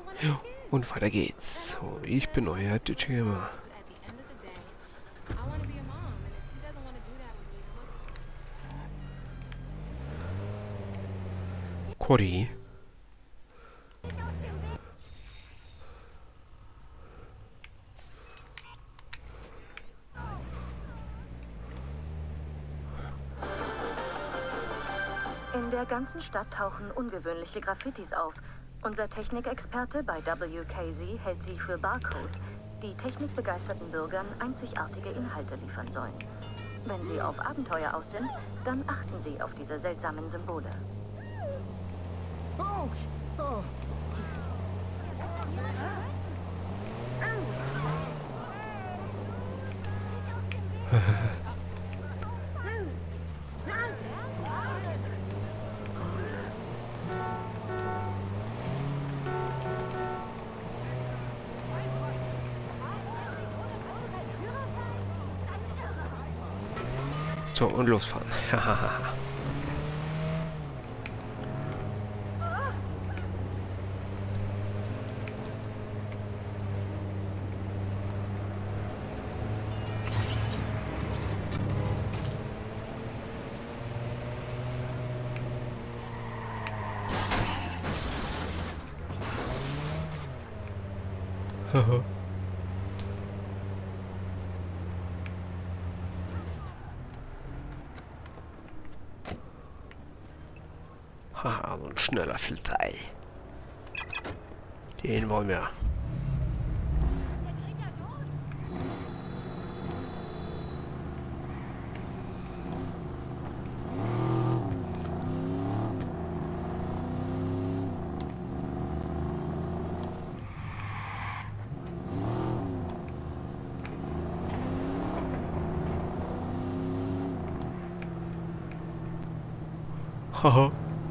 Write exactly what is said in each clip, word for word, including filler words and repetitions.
Ja, und weiter geht's. So, ich bin euer Gamer. Cory. In der ganzen Stadt tauchen ungewöhnliche Graffitis auf. Unser Technikexperte bei W K Z hält sie für Barcodes, die technikbegeisterten Bürgern einzigartige Inhalte liefern sollen. Wenn sie auf Abenteuer aus sind, dann achten sie auf diese seltsamen Symbole. Oh. Oh. So, und losfahren. Haha, so ein schneller Filter. Den wollen wir. Haha.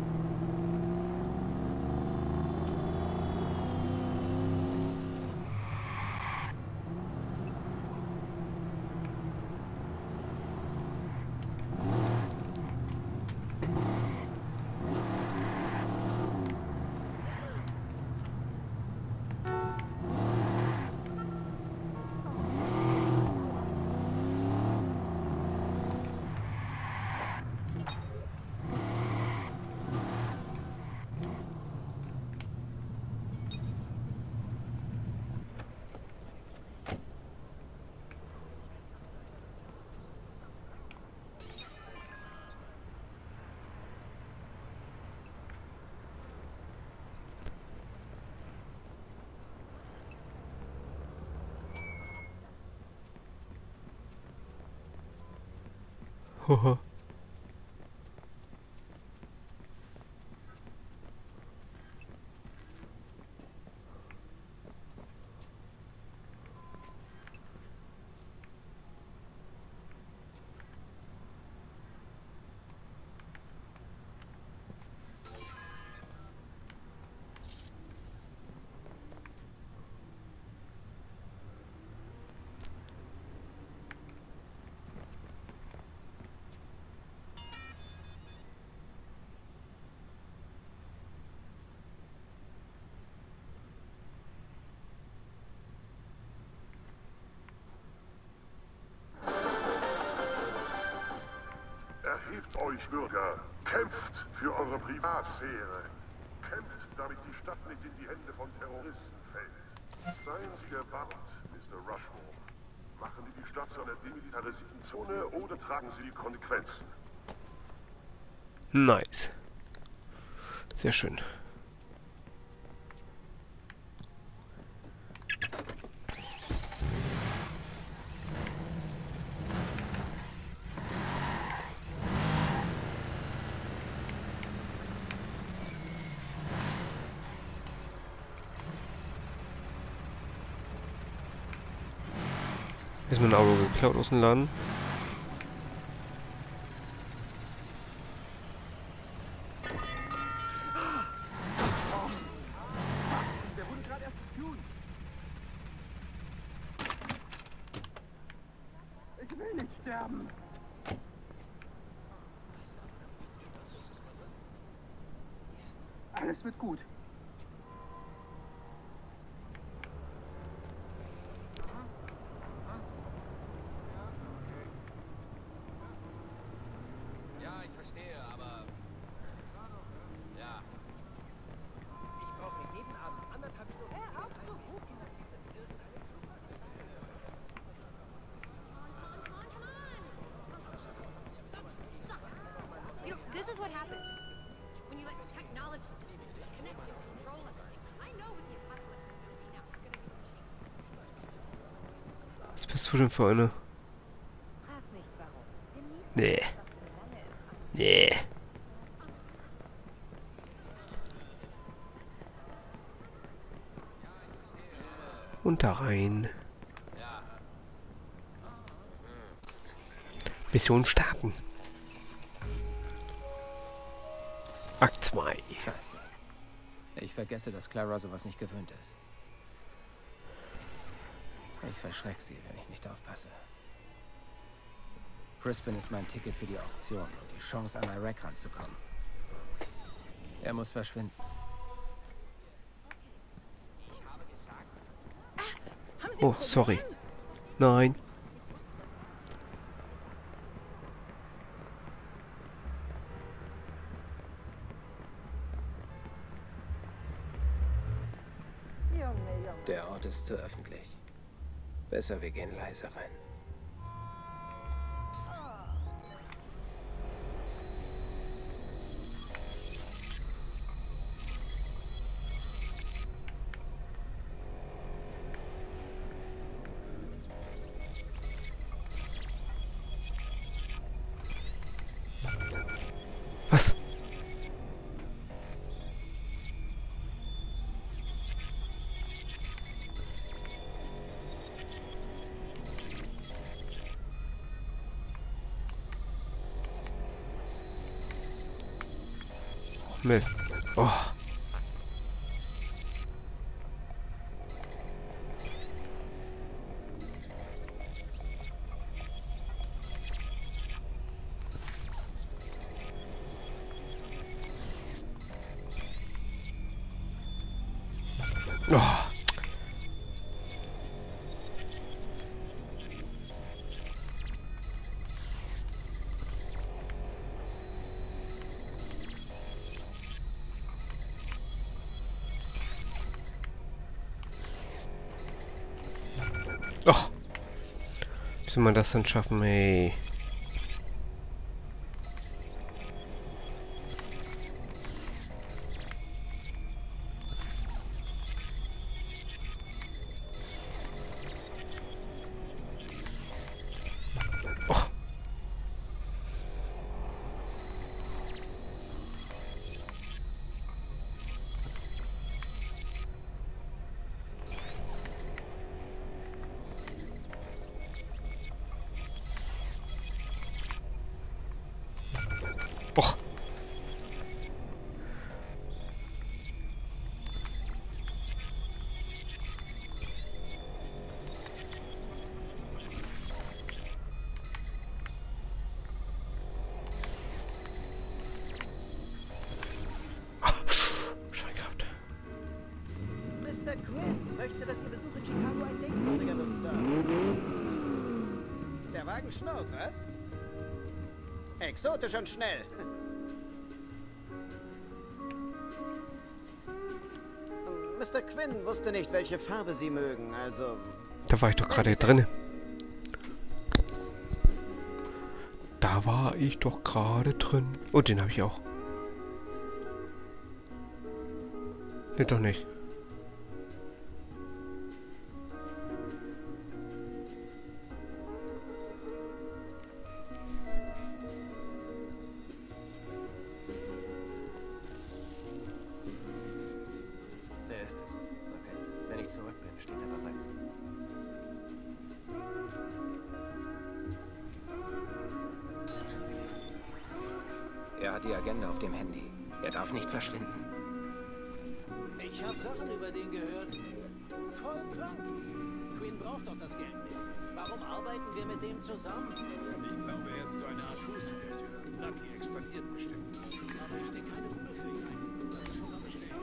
Haha. Erhebt euch, Bürger! Kämpft für eure Privatsphäre! Kämpft, damit die Stadt nicht in die Hände von Terroristen fällt. Seien Sie gewarnt, Mister Rushmore. Machen Sie die Stadt zu einer demilitarisierten Zone oder tragen Sie die Konsequenzen. Nice. Sehr schön. Ist mein Auto geklaut aus dem Laden? Der wurde gerade erst getuned. Ich will nicht sterben. Alles wird gut. Was bist du denn für eine? Frag nicht warum. Genieß Nee. es, solange es anhält. Nee. Und da rein. Mission starten. Akt zwei. Scheiße. Ich vergesse, dass Clara sowas nicht gewöhnt ist. Ich verschreck sie, wenn ich nicht aufpasse. Crispin ist mein Ticket für die Auktion und die Chance, an Iraq ranzukommen. Er muss verschwinden. Oh, sorry. Nein. Der Ort ist zu öffentlich. Besser, wir gehen leise rein. Was? Mist. Oh. Oh. Och. Wie soll man das denn schaffen, ey? Och. Och. Ah, Schwein gehabt. Mister Quinn möchte, dass Ihr Besuch in Chicago ein Denkmaliger Nutzer. Der Wagen schnurrt, was? Exotisch und schnell. Mister Quinn wusste nicht, welche Farbe Sie mögen, also... Da war ich doch gerade Welches drin. Da war ich doch gerade drin. Oh, den habe ich auch. Nee, doch nicht. Der ist es. Okay. Wenn ich zurück bin, steht er bereit. Er hat die Agenda auf dem Handy. Er darf nicht verschwinden. Ich habe Sachen über den gehört. Voll krank. Quinn braucht doch das Geld nicht. Warum arbeiten wir mit dem zusammen? Ich glaube, er ist so eine Art Fußballspieler. Lucky expandiert bestimmt. Aber ich stecke keine Kohle für ihn ein. Das ist schon mal bestätigt.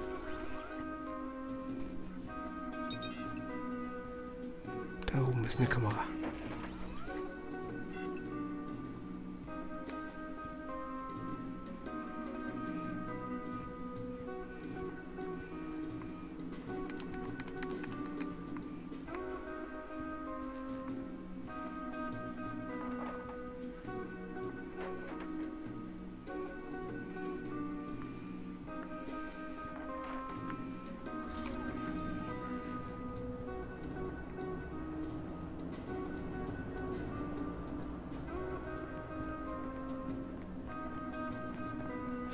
Da oben ist eine Kamera.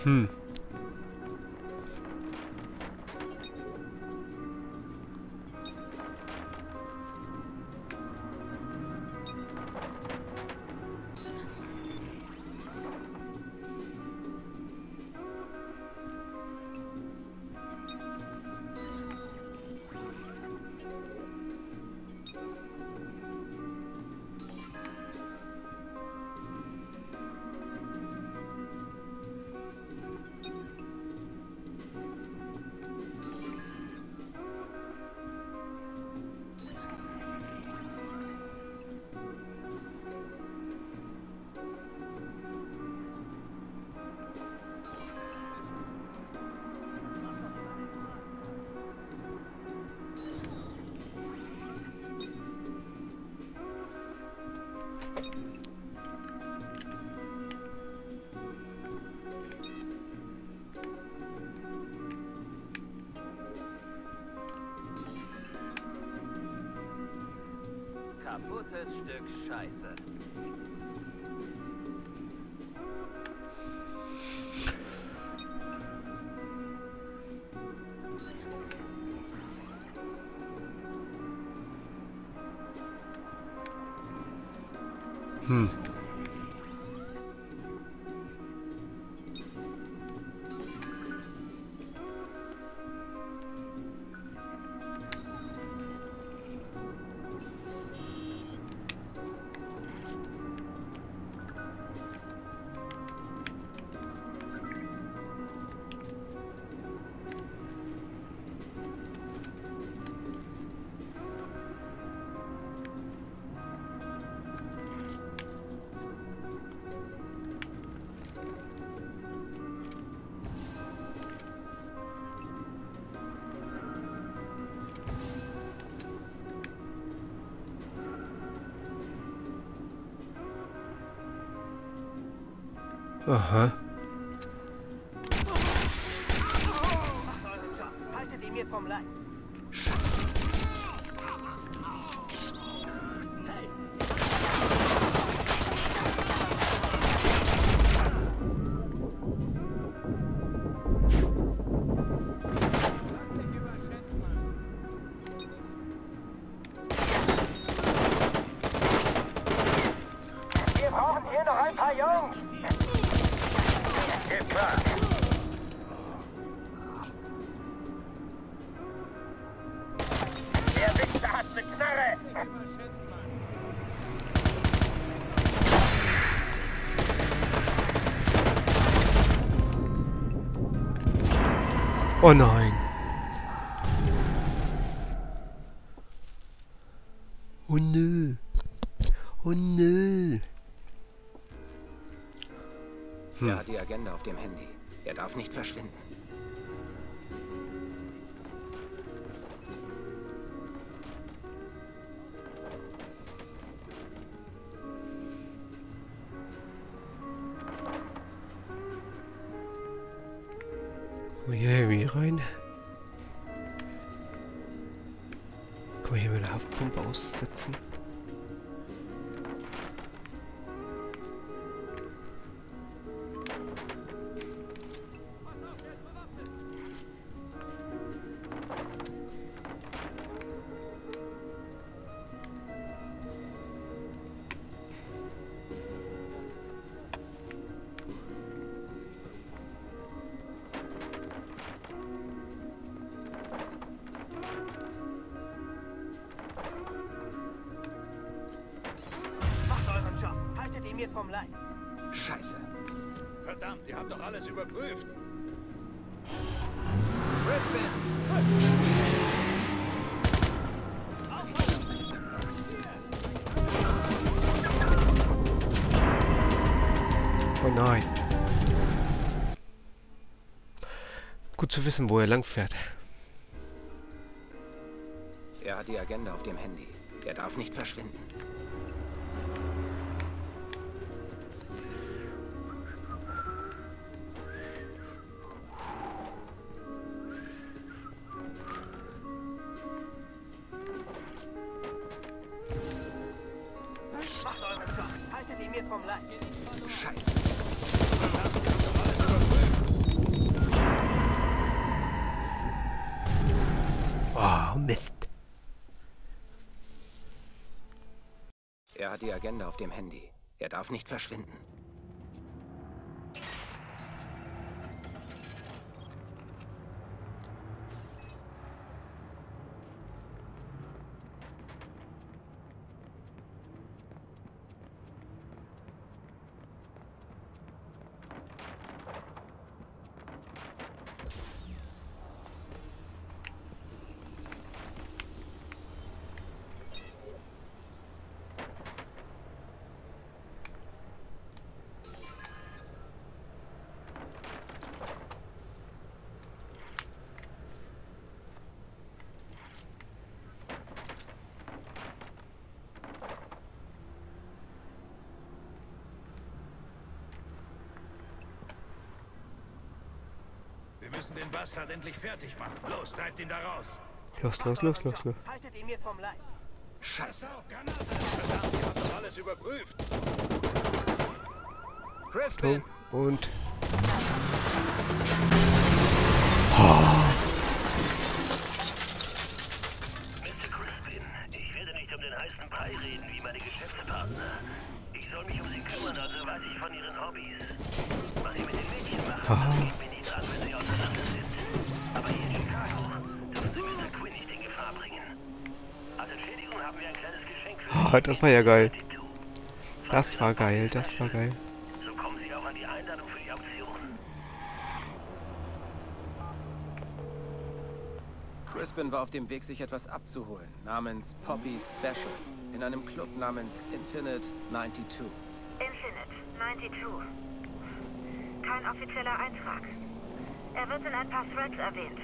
Hm. Kaputtes Stück Scheiße. Hm. Aha. Macht euren Job. Haltet ihn mir vom Leib. Wir brauchen hier noch ein paar Jungs. Geht klar. Der Wichser hat eine Knarre. Oh nein. Oh nö. Oh nö. Hm. Er hat die Agenda auf dem Handy. Er darf nicht verschwinden. Oh je, wie rein? Kann ich hier meine Haftpumpe aussetzen? Macht euren Job. Haltet ihn mir vom Leib. Scheiße. Verdammt, ihr habt doch alles überprüft. Oh nein. Gut zu wissen, wo er lang fährt. Er hat die Agenda auf dem Handy. Er darf nicht verschwinden. Macht euren Job. Haltet ihn mir vom Leib. Scheiße. Verdammt, ihr habt doch alles überprüft. Oh Mist. Er hat die Agenda auf dem Handy. Er darf nicht verschwinden. Wir müssen den Bastard endlich fertig machen. Los, treibt ihn da raus. Los, los, los, los, los. Haltet ihn mir vom Leib. Scheiße. Auf, Granate! Verdammt, ihr habt doch alles überprüft. Crispin! Und... Mister Crispin, ich werde nicht um den heißen Brei reden wie meine Geschäftspartner. Ich soll mich um sie kümmern, also weiß ich von ihren Hobbys. Was sie mit den Mädchen machen, geht mir nicht an, wenn sie auseinander sind. Aber hier in Chicago dürfen sie Mister Quinn nicht in Gefahr bringen. Als Entschädigung haben wir ein kleines Geschenk für Oh, das war ja geil. Das war geil, das war geil. So kommen sie auch an die Einladung für die Auktion. Crispin war auf dem Weg, sich etwas abzuholen, namens Poppy Special, in einem Club namens Infinite zweiundneunzig. Infinite zweiundneunzig. Kein offizieller Eintrag. Er wird in ein paar Threads erwähnt.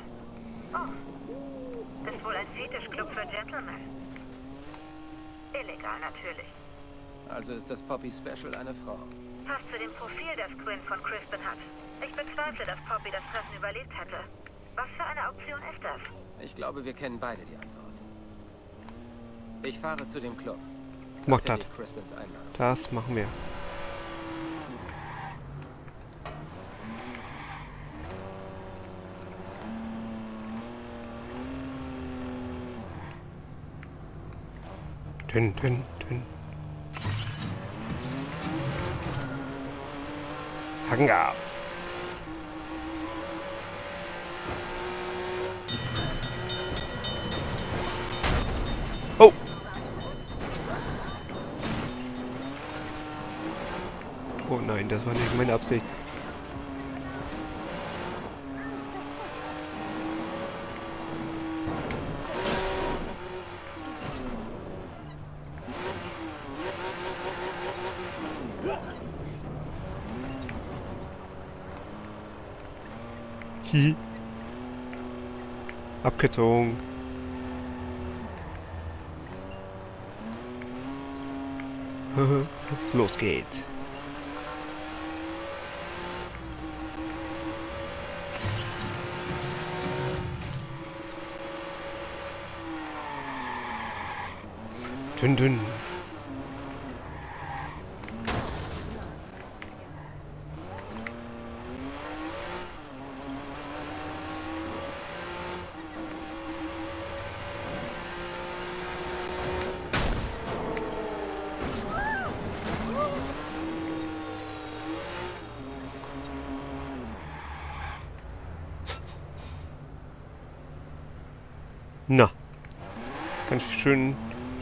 Oh, ist wohl ein Fetischclub für Gentlemen. Illegal natürlich. Also ist das Poppy Special eine Frau. Passt zu dem Profil, das Quinn von Crispin hat. Ich bezweifle, dass Poppy das Treffen überlebt hätte. Was für eine Auktion ist das? Ich glaube, wir kennen beide die Antwort. Ich fahre zu dem Club. Mach Da das. finde ich Crispins Einladung. Das machen wir. Dünn, dünn, dünn. Hackengas. Oh! Oh nein, das war nicht meine Absicht. Hihi. Abgezogen. Los geht's. Dünn, dünn. Na, ganz schön.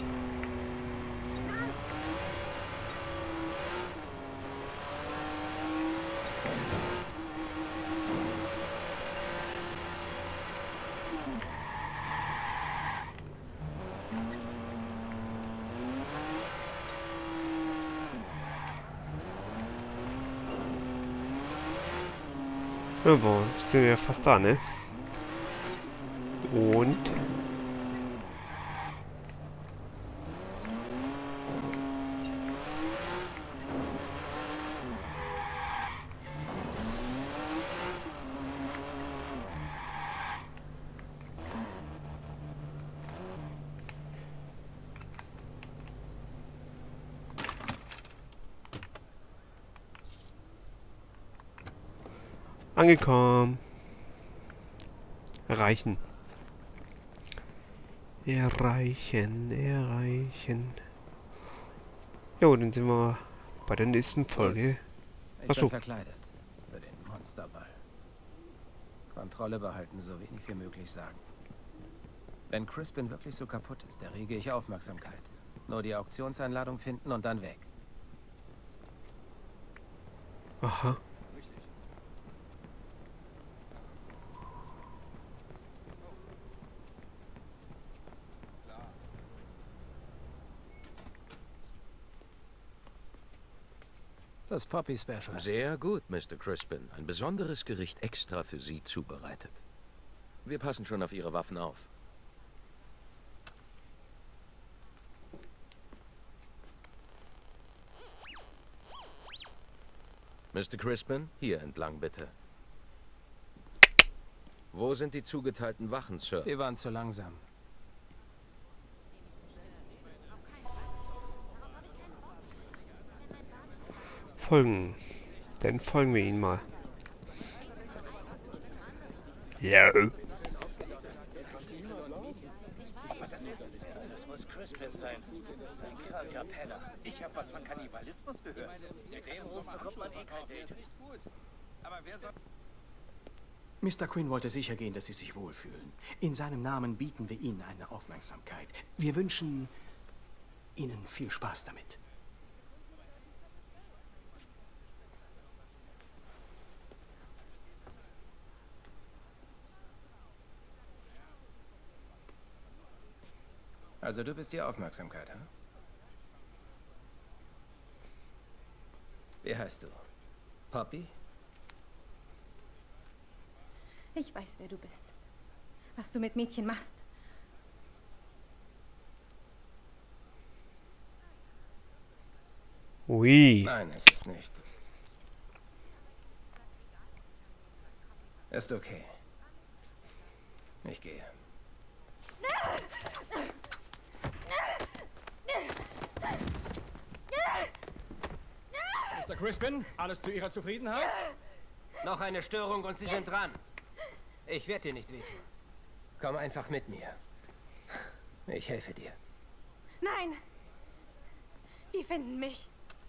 Ja, wir sind ja fast da, ne? Und angekommen. Erreichen. Erreichen, erreichen. Jo, dann sind wir bei der nächsten Folge. Ich Achso. bin verkleidet für den Monsterball. Kontrolle behalten, so wenig wie möglich sagen. Wenn Crispin wirklich so kaputt ist, errege ich Aufmerksamkeit. Nur die Auktionseinladung finden und dann weg. Aha. Das Poppy Special. Sehr gut, Mister Crispin. Ein besonderes Gericht extra für Sie zubereitet. Wir passen schon auf Ihre Waffen auf. Mister Crispin, hier entlang bitte. Wo sind die zugeteilten Wachen, Sir? Wir waren zu langsam. Folgen. Dann folgen wir ihn mal. Ja. Das muss Crispin sein. Ein kranker Penner. Ich hab was von Kannibalismus gehört. Der Dem Ruf bekommt man eh kein Date. Aber wer soll... Mister Quinn wollte sicher gehen, dass Sie sich wohlfühlen. In seinem Namen bieten wir Ihnen eine Aufmerksamkeit. Wir wünschen Ihnen viel Spaß damit. Also du bist die Aufmerksamkeit, hm? Wie heißt du? Poppy? Ich weiß, wer du bist. Was du mit Mädchen machst. Ui. Nein, es ist nicht. Ist okay. Ich gehe. Mister Crispin, alles zu Ihrer Zufriedenheit? Noch eine Störung und Sie sind dran. Ich werde dir nicht wehtun. Komm einfach mit mir. Ich helfe dir. Nein! Die finden mich.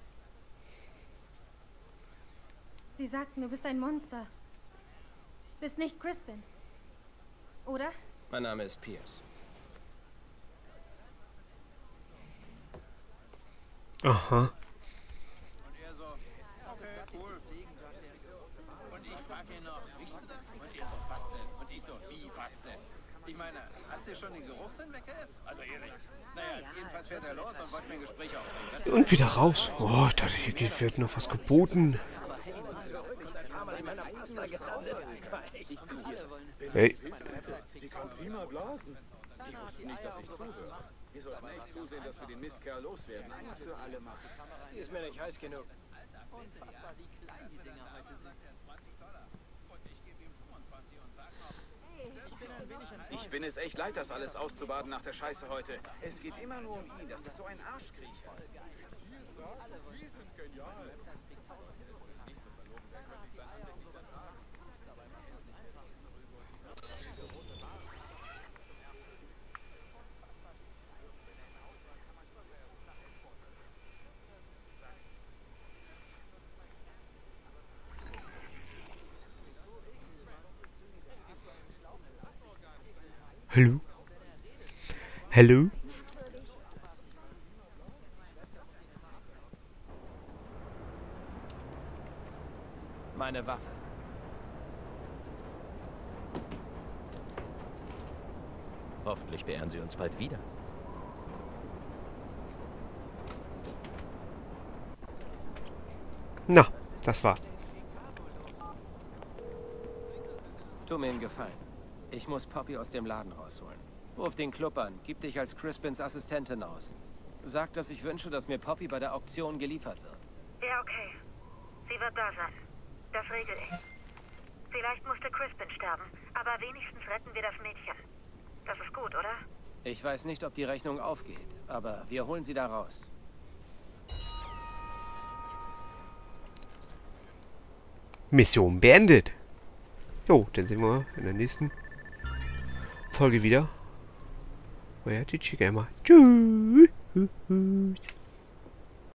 Sie sagten, du bist ein Monster. Bist nicht Crispin. Oder? Mein Name ist Pierce. Aha. Und er so, okay, cool. Und ich frage ihn noch, riechst du das? Und er so, was denn? Und ich so, wie, was denn? Ich meine, hast du schon den Geruchssinn weggehetzt? Also ehrlich. Naja, jedenfalls fährt er los und wollte mir ein Gespräch aufbringen. Und wieder raus. Oh, ich dachte, hier wird noch was geboten. Hey. Sie kann prima blasen. Die wussten nicht, dass ich zuhöre. Wir sollten echt zusehen, dass wir den Mistkerl loswerden. Ein für alle Mal. Die ist mir nicht heiß genug. Unfassbar, wie klein die Dinger heute sind. zwanzig Dollar. Und ich gebe ihm fünfundzwanzig und sag noch... Ich bin ein wenig enttäuscht. Ich bin es echt leid, das alles auszubaden nach der Scheiße heute. Es geht immer nur um ihn. Das ist so ein Arschkriecher. Sie sind genial. Hallo? Hallo? Meine Waffe. Hoffentlich beehren Sie uns bald wieder. Na, das war's. Tu mir einen Gefallen. Ich muss Poppy aus dem Laden rausholen. Ruf den Club an, gib dich als Crispins Assistentin aus. Sag, dass ich wünsche, dass mir Poppy bei der Auktion geliefert wird. Ja, okay. Sie wird da sein. Das regel ich. Vielleicht musste Crispin sterben, aber wenigstens retten wir das Mädchen. Das ist gut, oder? Ich weiß nicht, ob die Rechnung aufgeht, aber wir holen sie da raus. Mission beendet. Jo, dann sehen wir in der nächsten Folge wieder. Euer Digi Gamer. Tschüss.